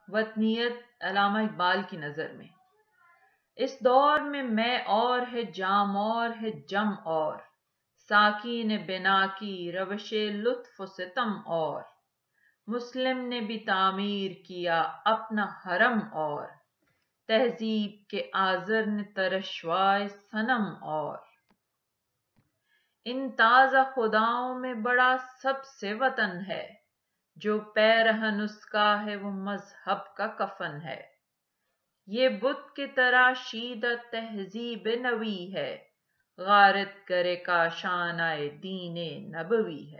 وطنیت علامہ اقبال کی نظر میں اس دور میں اور ہے جام اور ہے جم اور ساقی نے بنا کی روش لطف و ستم اور مسلم نے بھی تعمیر کیا اپنا حرم اور تہذیب کے آزر نے ترشوائے صنم اور ان تازہ خداؤں میں بڑا سب سے وطن ہے جو پیرہن اس کا ہے وہ مذہب کا کفن ہے یہ بت کی تراشیدہ تہذیب نوی ہے غارت کرے کاشانہ دین نبوی ہے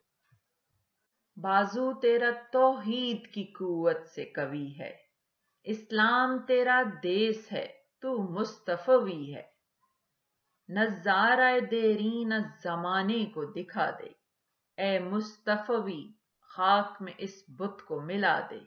بازو تیرا توحید کی قوت سے قوی ہے اسلام تیرا دیس ہے تو مصطفی ہے نظارہ دیرین زمانے کو دکھا دے اے مصطفی خاک میں اس بت کو ملا دے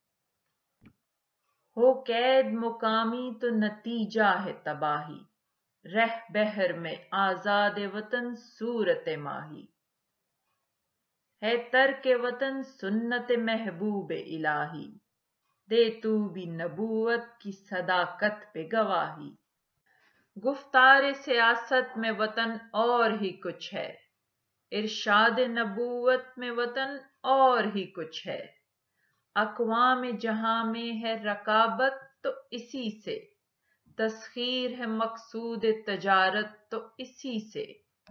ہو قید مقامی تو نتیجہ ہے تباہی رہ بہر میں آزاد وطن صورت ماہی ہے ترک وطن سنت محبوب الہی دے تو بھی نبوت کی صداقت پہ گواہی گفتار سیاست میں وطن اور ہی کچھ ہے ارشاد نبوت میں وطن اور ہی کچھ ہے اقوام جہاں میں ہے رقابت تو اسی سے تسخیر ہے مقصود تجارت تو اسی سے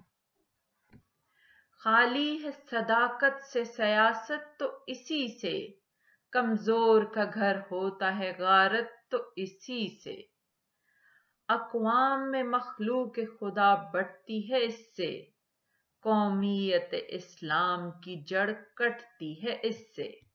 خالی ہے صداقت سے سیاست تو اسی سے کمزور کا گھر ہوتا ہے غارت تو اسی سے اقوام میں مخلوق خدا بٹتی ہے اس سے قومیت اسلام کی جڑ کٹتی ہے اس سے